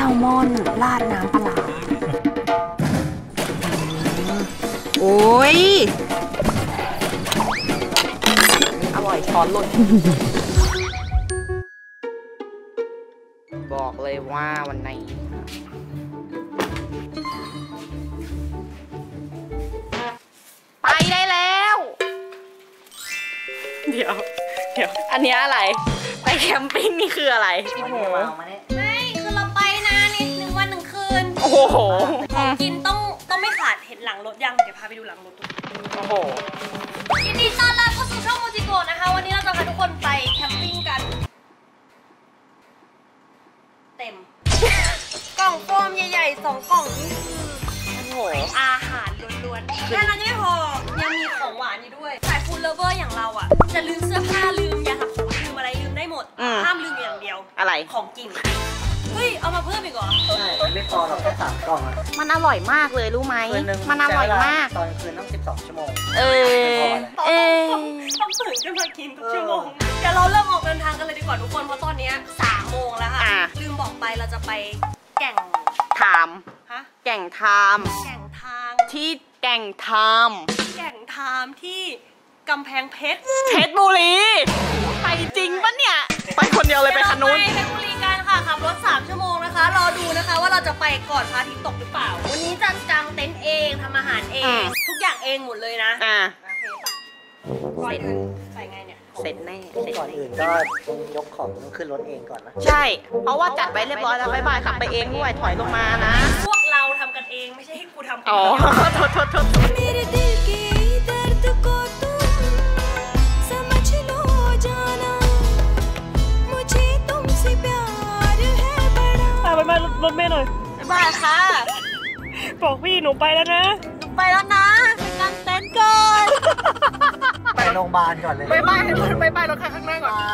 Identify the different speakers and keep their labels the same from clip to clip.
Speaker 1: ลมอนราดน้ำปลาโอ้ยอร่อยช้อนหล่นบอกเลยว่าวันนี้ไปได้แล้วเดี๋ยวอันนี้อะไรไปแคมปิ้งนี่คืออะไรโอ้โห
Speaker 2: ไม่คือเราไปนะนี่1 วัน 1 คืน
Speaker 1: โอ้โห
Speaker 2: ของกินต้องไม่ขาดเห็นหลังรถยังเดี๋ยวพาไปดูหลังรถ
Speaker 1: โอ้โห
Speaker 2: ยินดีต้อนรับเข้าสู่ช่องโมจิโกะนะคะวันนี้เราจะพาทุกคนไปแคมปิ้งกันเต็มกล่องโฟมใหญ่ๆ2 กล่องนี่คืออาหารล้วนๆแค่นั้นไม่พอยังมีของหวานอยู่ด้วยสายฟู้ดเลฟเวอร์อย่างเราอ่ะจะลืมเสื้อผ้าลืมยาสระผมลืมอะไรลืมได้หมดห้ามลืมอย่างเดียว
Speaker 1: อะไร
Speaker 2: ของกินเฮ้ยเอามาเพิ่มอีกเหรอ
Speaker 3: ใช่ไม่พอเราแค่3 กล่องอะ
Speaker 1: มันอร่อยมากเลยรู้ไหมมันอร่อยมาก
Speaker 3: ตอนคืนต้อง12 ชั่วโมง
Speaker 2: ต้องตื่นขึ้นมากินทุกชั่วโมงเดี๋ยวเราเริ่มออกเดินทางกันเลยดีกว่าทุกคนเพราะตอนนี้3 โมงแล้วค่ะลืมบอกไปเราจะไปแก่ง
Speaker 1: ทามแก่งทามที่แก่งทาม
Speaker 2: ที่กำแพงเพชร
Speaker 1: บุรีไปจริงปะเนี่ยไปคนเดียวเลยไปคันนู้น
Speaker 2: ไปเพชรบุรีกันค่ะขับรถ3 ชั่วโมงนะคะรอดูนะคะว่าเราจะไปก่อนพระอาทิตย์ตกหรือเปล่าวันนี้จะกางเต็นท์เองทำอาหารเองทุกอย่างเองหมดเลยนะเสร็จใส่ไงเนี่ย
Speaker 1: เสร็จแน่
Speaker 3: ก่อนอื่นก็ยกของขึ้นรถเองก่อนนะ
Speaker 1: ใช่เพราะว่าจัดไว้เรียบร้อยแล้วบ๊ายบายขับไปเองด้วยถอยลงมานะ
Speaker 2: พวกเราทำกันเองไม่ใช่ให้กูทำ
Speaker 1: อ๋อโทษ
Speaker 2: รถเมล์หน่อยบ๊ายบายค่ะบอกพี่หนูไปแล้วนะไปกางเต็นท์ก่อน
Speaker 3: ไปโรงพยาบาลก่อนเลย
Speaker 1: บ๊ายบายรถข้างหน้าก่อน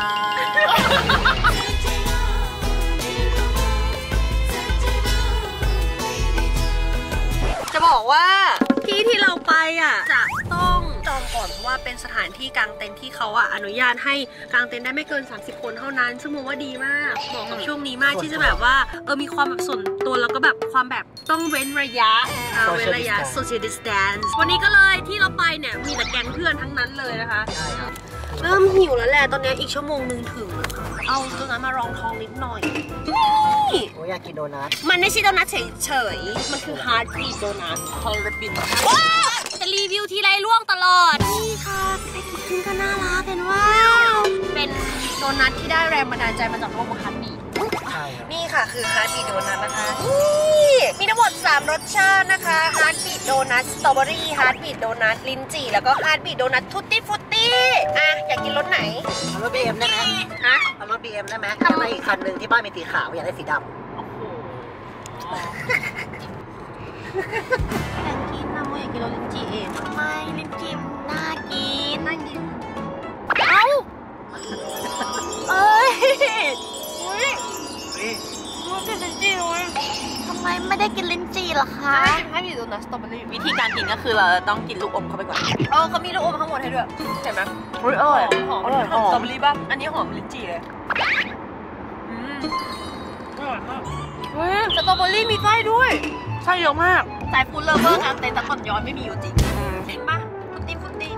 Speaker 1: จะบอกว่าที่เราไปอ่ะจะต้องจองก่อนเพราะว่าเป็นสถานที่กางเต็นท์ที่เขาอนุญาตให้กางเต็นท์ได้ไม่เกิน30 คนเท่านั้นซึ่งมองว่าดีมากเหมาะกับช่วงนี้มากที่จะแบบว่ามีความแบบส่วนตัวแล้วก็แบบความแบบต้องเว้นระยะsocial distance วันนี้ก็เลยที่เราไปเนี่ยมีแต่แก๊งเพื่อนทั้งนั้นเลยนะคะเริ่มหิวแล้วแหละตอนนี้อีกชั่วโมงนึงถึงเอาตัวนั้นมารองท้องนิดหน่อย
Speaker 3: โอ้ยอยากกินโดนัท
Speaker 1: มันไม่ใช่โดนัทเฉยๆมันคือฮาร์ดบีทโดนัทคอลลาบินจะรีวิวทีไรล่วงตลอดนี่ค่ะไอติมก็น่ารักเห็นว่าเป็นโดนัทที่ได้แรงบันดาลใจมาจากโลกฮาร์ดบีทนี่ค่ะคือฮาร์ดบีทโดนัทนะคะนี่มีทั้งหมด3 รสชาตินะคะฮาร์ดบีทโดนัทสตรอเบอรี่ฮาร์ดบีทโดนัทลิ้นจี่แล้วก็ฮาร์ดบีทโดนัททุตตี้ฟุตตี้อยากกินรสไหน
Speaker 3: เอารถ BM ได้ไหมเอารถ BM ได้ไหมทำไมอีกคันหนึ่งที่บ้านมีสีขาวอยากได้สีดำ
Speaker 1: อยากกินนะโมอยากกินรสลิ้นจี่เองไม่ลิ้นจี่น่ากินเอ้ามันเป็นลิ้นจี่เลยทำไมไม่ได้กินลิ้นจี่ล่ะคะให้มีโดนัทสตรอเบอรี่วิธีการกินก็คือเราต้องกินลูกอมเข้าไปก่อน
Speaker 2: เขามีลูกอมทั้งหมดให้ด้วยเห็นไหม
Speaker 1: อร่อย
Speaker 2: หอมสตรอเบอรี่ป่ะอันนี้หอมลิ้นจี่เลยอร่อยมากสตรอเบอรี่มีไส้ด้วย
Speaker 1: ไส้เยอะมาก
Speaker 2: สายฟู้ดเลฟเวอร์กางเต็นท์ตะกอนย้อนไม่มีอยู่จริงจริงป่ะฟุตตี้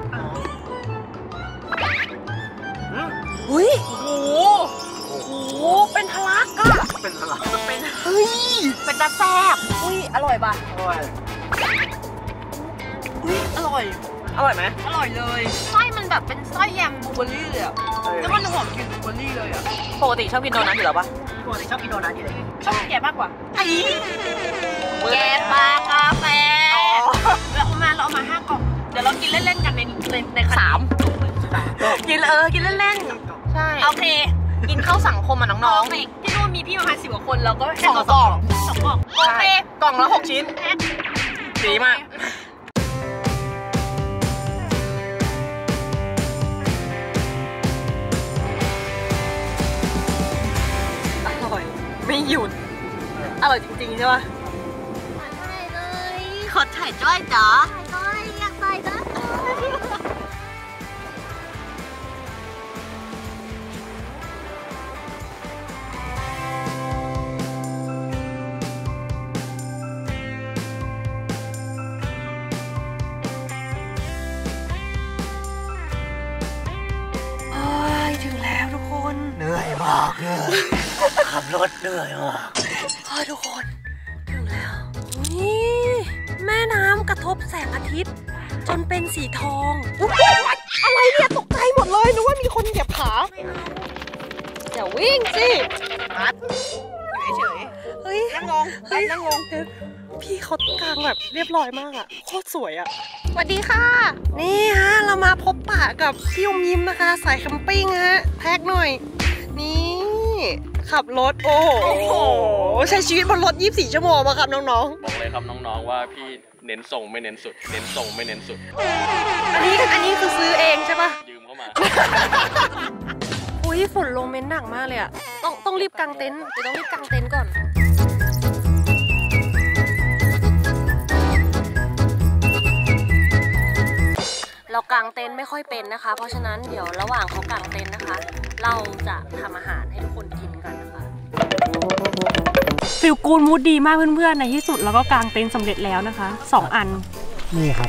Speaker 1: อุ้ยโอ้โหเป็นทะลักอะเฮ้ยเป็นตาแซ่บอุ้ยอร่อยป่ะ
Speaker 3: อร่อย
Speaker 1: อุ้ยอร่อยไหม
Speaker 2: อร่อยเลยไส้มันแบบเป็นไส้แยมบลูเบอร์รี่เลยอะแล้วมันหอมกลิ่นบลูเบอร์รี่เลยอะ
Speaker 1: ปกติชอบกินโดนัทอยู่แล้วป่ะ
Speaker 3: ปกติชอบกินโดนัทอยู่เลย
Speaker 2: ชอบแก่มากกว่า
Speaker 1: แก่ปลากาแฟ
Speaker 2: เราเอามา5 กล่องเดี๋ยวเรากินเล่นๆกันใน
Speaker 1: 3กินเล่นๆใช่
Speaker 2: โอเค
Speaker 1: กินเข้าสังคมอ่ะน้องๆ
Speaker 2: ที่นู่นมีพี่ประมาณ10 กว่าคนเราก็
Speaker 1: 2 กล่อง
Speaker 2: โอเค
Speaker 1: กล่องละ6 ชิ้นดีมากอร่อยไม่หยุดอร่อยจริงๆใช่ปะ
Speaker 2: ถ่ายเลย
Speaker 1: ขอถ่ายด้วยจ้ะ
Speaker 2: อยากถ่ายด้วย
Speaker 3: ขับรถเหนื่อยว่ะ
Speaker 1: ทุกคนถึงแล้วนี่แม่น้ำกระทบแสงอาทิตย์ จนเป็นสีทองอะไรเนี่ยตกใจหมดเลยนึกว่ามีคนเหยียบขาอย่าวิ่งสิอัดเฉยเฮ้ยนั่งลงนั่งลงพี่เขากางแบบเรียบร้อยมากอะโคตรสวยอะสวัสดีค่ะนี่ฮะเรามาพบปะกับพี่อมยิ้มนะคะสายแคมปิ้งฮะแท็กหน่อยนี่ขับรถโอ้โหใช้ชีวิตบนรถ24 ชั่วโมงมาครับน้องๆ
Speaker 4: บอกเลยครับน้องๆว่าพี่เน้นส่งไม่เน้นสุดเน้นส่งไม่เน้นสุด
Speaker 1: อันนี้คือซื้อเองใช่ปะ
Speaker 4: ยืมเข้ามา
Speaker 1: อุ้ยฝนลงเม็ดหนักมากเลยอะต้องรีบกางเต็นท์เดี๋ยวต้องรีบกางเต็นท์ก่อนเรากางเต็นท์ไม่ค่อยเป็นนะคะเพราะฉะนั้นเดี๋ยวระหว่างเขากางเต็นท์นะคะเราจะทำอาหารให้ทุกคนกินกันนะคะฟิลกูลมูดดีมากเพื่อนๆในที่สุดแล้วก็กางเต็นท์สำเร็จแล้วนะคะ2 อัน
Speaker 3: นี่ครับ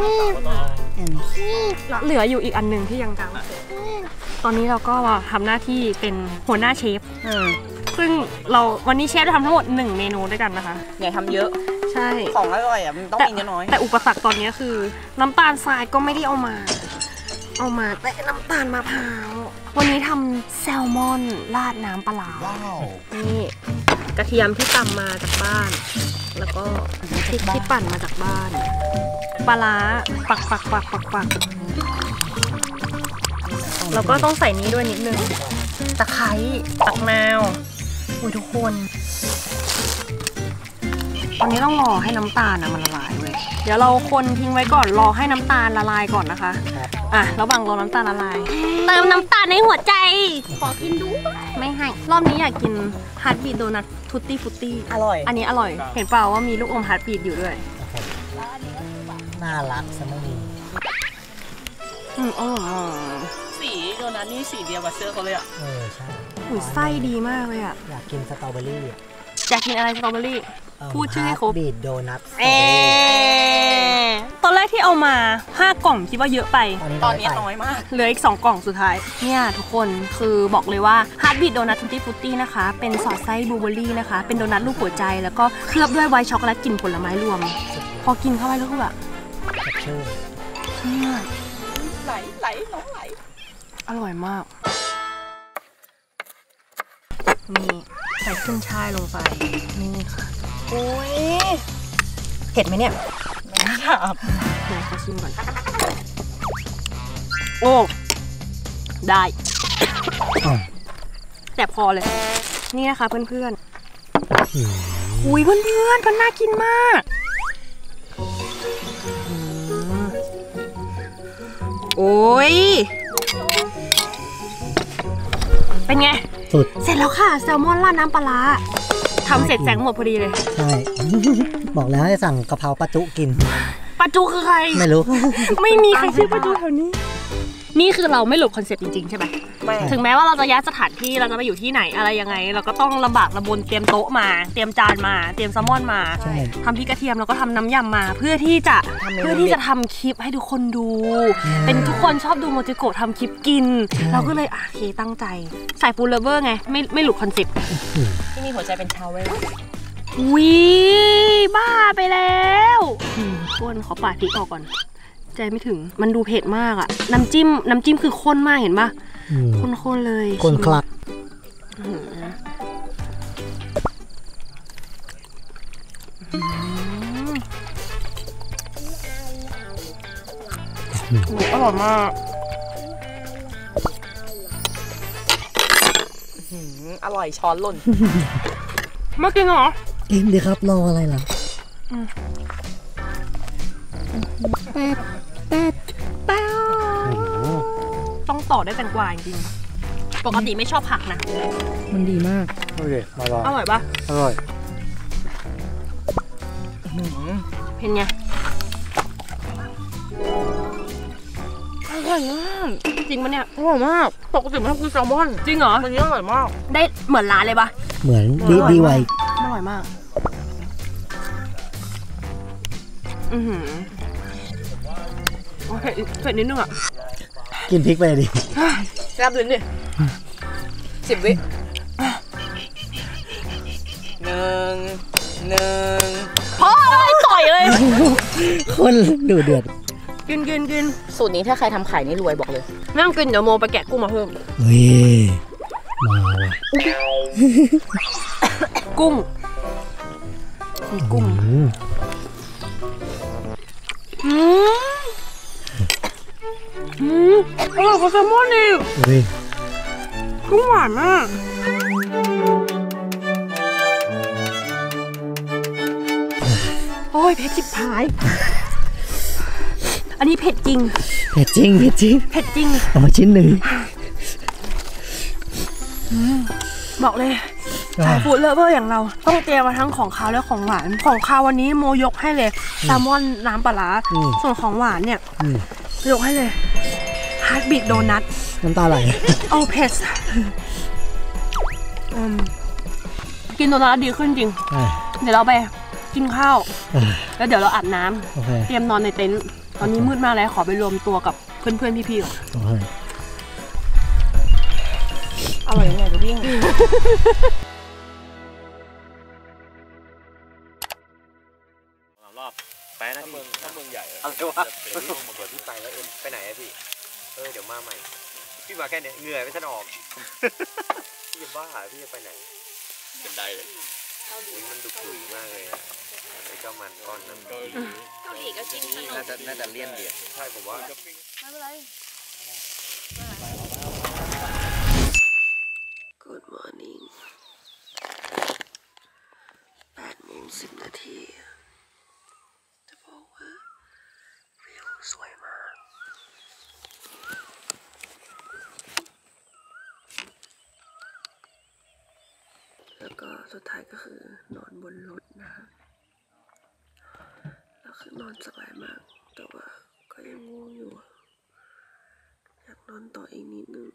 Speaker 1: เหลืออยู่อีกอันหนึ่งที่ยังกางตอนนี้เราก็ทำหน้าที่เป็นหัวหน้าเชฟซึ่งเราวันนี้เชฟจะทำทั้งหมด1 เมนูด้วยกันนะคะ
Speaker 5: อย่าทำเยอะ
Speaker 1: ใช่
Speaker 5: ของอร่อยอ่ะมันต้องมีน้อย
Speaker 1: แต่อุปสรรคตอนนี้คือน้ำตาลทรายก็ไม่ได้เอามาแต่น้ำตาลมะพร้าววันนี้ทำแซลมอนราดน้ำปลานี่กระเทียมที่ตำมาจากบ้านแล้วก็พริกที่ปั่นมาจากบ้านปลาปักแล้วก็ต้องใส่นี้ด้วยนิดนึงตะไคร้ตักนาวอุ้ยทุกคนตอนนี้ต้องรอให้น้ำตาลมันละลายเว้ยเดี๋ยวเราคนทิ้งไว้ก่อนรอให้น้ำตาลละลายก่อนนะคะระหว่างรอน้ำตาลละลายเติมน้ำตาลในหัวใจขอกินดูไม่ให้รอบนี้อยากกินฮาร์ดบีทโดนัททุตตี้ฟุตตี้
Speaker 5: อร่อย
Speaker 1: อันนี้อร่อยเห็นเปล่าว่ามีลูกอมฮาร์ดบีทอยู่ด้วย
Speaker 3: น่ารักซะไม่มี
Speaker 5: สีโดนัทนี่สีเดียวกับเสื้อเขาเลยอ่ะ
Speaker 3: ใช่
Speaker 1: ไส้ดีมากเลยอ่ะ
Speaker 3: อยากกินสตรอเบอรี่
Speaker 1: อยากกินอะไรสตรอเบอรี่พูดชื่อให้ครบ
Speaker 3: บีทโดนัท
Speaker 1: ตอนแรกที่เอามา5 กล่องคิดว่าเยอะไป
Speaker 5: ตอนนี้น้อยมาก
Speaker 1: เหลืออีก2 กล่องสุดท้ายเนี่ยทุกคนคือบอกเลยว่าฮาร์ดบีทโดนัททุตตี้ฟุตตี้นะคะเป็นสอดไส้บลูเบอร์รี่นะคะเป็นโดนัทรูปหัวใจแล้วก็เคลือบด้วยไวท์ช็อกโกแลตกลิ่นผลไม้รวมพอกินเข้าไปแล้วก็แบบเนี่ย
Speaker 5: ไหลน้องไหล
Speaker 1: อร่อยมากนี่ใส่ขึ้นช่ายลงไปนี่ค่ะโอ้ยเผ็ดไหมเนี่ย
Speaker 5: ไม่ครับ
Speaker 1: เดี๋ยวขอชิมก่อนโอ้ได้แต่พอเลยนี่นะคะเพื่อนๆอุ้ยเพื่อนๆมันน่ากินมากโอ้ยเป็นไง
Speaker 3: สุด
Speaker 1: เสร็จแล้วค่ะแซลมอนราดน้ำปลาทำเสร็จแสงหมดพอดีเลย
Speaker 3: ใช่ บอกแล้วให้สั่งกะเพราปลาจุกิน
Speaker 1: ปลาจุคือใคร
Speaker 3: ไม่รู้
Speaker 1: ไม่มีใครชื่อปลาจุแถวนี้นี่คือเราไม่หลุดคอนเซ็ปต์จริงๆใช่ไหมถึงแม้ว่าเราจะย้ายสถานที่เราจะไปอยู่ที่ไหนอะไรยังไงเราก็ต้องลำบากลำบนเตรียมโต๊ะมาเตรียมจานมาเตรียมแซลมอนมาทำพริกกระเทียมแล้วก็ทำน้ำยำมาเพื่อที่จะทำคลิปให้ทุกคนดูเป็นทุกคนชอบดูโมจิโกะทำคลิปกินเราก็เลยโอเคตั้งใจใส่ฟูลเลเวอร์ไงไม่หลุดคอนเซ็ปต์
Speaker 5: ที่มีหัวใจเป็นชาวเวล
Speaker 1: วิบ้าไปแล้วคนขอปาดพริกออกก่อนใจไม่ถึงมันดูเผ็ดมากอะน้ำจิ้มคือข้นมากเห็นปะข้นเลย
Speaker 3: ข้นคลัก
Speaker 1: อร่อยมาก
Speaker 5: อร่อยช้อนหล่น
Speaker 1: มากินเหรอ
Speaker 3: กินดิครับรออะไรล่ะ
Speaker 1: ต้องต่อได้แตงกวาจริงๆปกติไม่ชอบผักนะ
Speaker 3: มันดีมาก
Speaker 1: อร่อยปะ
Speaker 3: อร่อย
Speaker 1: เป็นไงอร่อยมากจริงปะเนี่ย
Speaker 5: อร่อยมากปกติไม่ชอบกินแซลมอน
Speaker 1: จริงเหรอ
Speaker 5: วันนี้อร่อยมาก
Speaker 1: ได้เหมือนร้านเลยปะ
Speaker 3: เหมือนดีไว
Speaker 1: อร่อยมากเผ็ดนิดนึงอ่ะ
Speaker 3: กินพริกไปดิ
Speaker 5: แซ่บเลยดิ10 วิ
Speaker 1: พอเลยต่อยเลย
Speaker 3: คนดูเดือด
Speaker 1: กิน
Speaker 5: สูตรนี้ถ้าใครทำไข่นี่รวยบอกเลย
Speaker 1: ไม่ต้องกินเดี๋ยวโมไปแกะกุ้งมาเพิ่ม
Speaker 3: เฮ้ยมาว่ะ
Speaker 1: กุ้งมีกุ้งอร่อยกว่าแซลมอนอีก
Speaker 3: เฮ้ย
Speaker 1: กุ้งหวานมากโอ้ยเผ็ดชิบหาย อันนี้เผ็ดจริง
Speaker 3: เผ็ดจริงเผ็ดจริง
Speaker 1: เผ็ดจริง
Speaker 3: เอามาชิ้นหนึ่ง
Speaker 1: บอกเลยสายฟู้ดเลฟเวอร์อย่างเราต้องเตรียมมาทั้งของคาวและของหวาน ของคาววันนี้โมยกให้เลยแซลมอนน้ำปลาร้าส่วนของหวานเนี่ยยกให้เลยฮาร์ดบีทโดนัท
Speaker 3: น้ำตาไหล
Speaker 1: โอ้เผ็ดกินโดนัทดีขึ้นจริง เดี๋ยวเราไปกินข้าว แล้วเดี๋ยวเราอาบน้ำ
Speaker 3: โอเค
Speaker 1: เตรียมนอนในเต็นท์ตอนนี้มืดมากแล้วขอไปรวมตัวกับเพื่อนๆพี่ๆก่อน
Speaker 3: โอเค
Speaker 1: อร่อยยังไงเดี๋ยววิ่ง
Speaker 4: รอบไปนะพี่ถ้าเมืองใหญ่
Speaker 3: เอาตัว
Speaker 6: มาเปิดพี่ไปแล้วไปไหนอะพี่เดี๋ยวมาใหม่พี่มาแค่เนี้ยเหนื่อยไม่ทันออกพี่จะบ้าพี่จะไปไหน
Speaker 4: เป็นได้เลย
Speaker 6: อุ๊ยมันดุดุยมากเลยอะไอ้เจ้ามันก้อนนั้น
Speaker 2: เกาหลีก็กินขนม
Speaker 6: น่าจะเลี่ยนเดียใช่ผมว่า
Speaker 1: Good morning 8:10 นาทีจะบอกว่าวิวสวยมากแล้วก็สุดท้ายก็คือนอนบนรถนะคะแล้วคือนอนสบายมากแต่ว่าก็ยังง่วงอยู่อยากนอนต่ออีกนิดนึง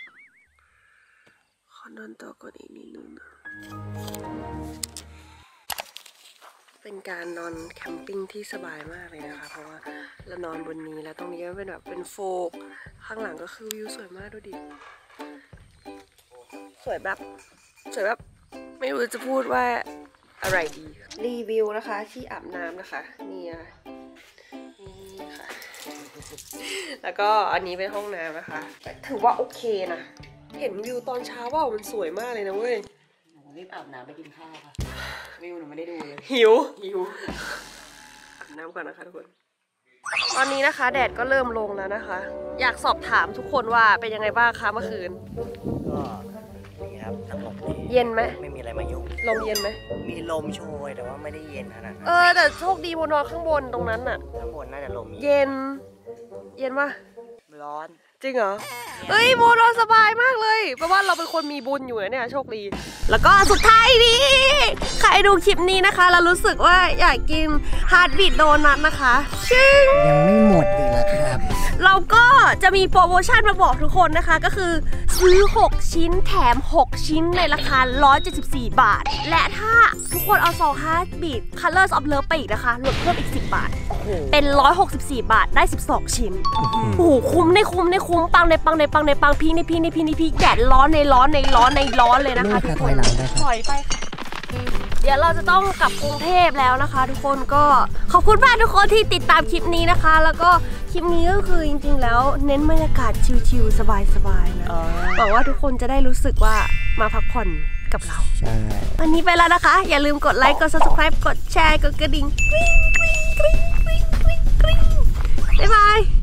Speaker 1: ขอนอนต่อก่อนอีกนิดนึงนะเป็นการนอนแคมปิ้งที่สบายมากเลยนะคะเพราะว่าเรานอนบนนี้แล้วตรงนี้เป็นแบบเป็นโฟกข้างหลังก็คือวิวสวยมากดูดิสวยแบบไม่รู้จะพูดว่าอะไรดีรีวิวนะคะที่อาบน้ำนะคะนี่ค่ะ แล้วก็อันนี้เป็นห้องน้ำนะคะถือว่าโอเคนะเห็นวิวตอนเช้าว่ามันสวยมากเลยนะเว้ย
Speaker 3: รีบอาบน้ำไปกินข้าวค่ะวิวหนูไม่ได้ดูเลย
Speaker 1: หิวอาบน้ำก่อนนะคะทุกคนตอนนี้นะคะแดดก็เริ่มลงแล้วนะคะอยากสอบถามทุกคนว่าเป็นยังไงบ้างคะเมื่อคืน
Speaker 3: ก็นี่ครับน้ำลมดี
Speaker 1: เย็นไหม
Speaker 3: ไม่มีอะไรมายุ่ง
Speaker 1: ลมเย็นไหม
Speaker 3: มีลมโชยแต่ว่าไม่ได้เย็นขนาดนั้น
Speaker 1: แต่โชคดีบนนอนข้างบนตรงนั้นอะ
Speaker 3: ข้างบนน่าจะลม
Speaker 1: เย็นปะ
Speaker 3: ร้อน
Speaker 1: จริงเหรอเฮ้ยโมนอนสบายมากเลยแปลว่าเราเป็นคนมีบุญอยู่นะเนี่ยโชคดีแล้วก็สุดท้ายนี้ใครดูคลิปนี้นะคะแล้วรู้สึกว่าอยากกินฮาร์ดบีทโดนัทนะคะชึ้ง
Speaker 3: ยังไม่หมดอีกแล้วครับ
Speaker 1: เราก็จะมีโปรโมชั่นมาบอกทุกคนนะคะก็คือซื้อ6ชิ้นแถม6ชิ้นในราคา174 บาทและถ้าทุกคนเอาซองฮาร์ดบีท Colors of Love ไปอีกนะคะลดเพิ่มอีก10 บาทเป็น164 บาทได้12ชิ้นโอ้โหคุ้มในคุ้มในคุ้มปังในปังในปังในปังพีในพีในพีในพีแดดร้อนในร้อนในร้อนในร้อนเลยนะคะทุกคนถอยไปค่ะเดี๋ยวเราจะต้องกลับกรุงเทพแล้วนะคะทุกคนก็ขอบคุณมากทุกคนที่ติดตามคลิปนี้นะคะแล้วก็คลิปนี้ก็คือจริงๆแล้วเน้นบรรยากาศชิลๆสบายๆนะหวังว่าทุกคนจะได้รู้สึกว่ามาพักผ่อนกับเรา
Speaker 3: ใช่
Speaker 1: วันนี้ไปแล้วนะคะอย่าลืมกดไลค์กด subscribe กดแชร์กดกระดิ่งกริ๊งกริ๊งกริ๊งกริ๊งกริ๊งบ๊ายบาย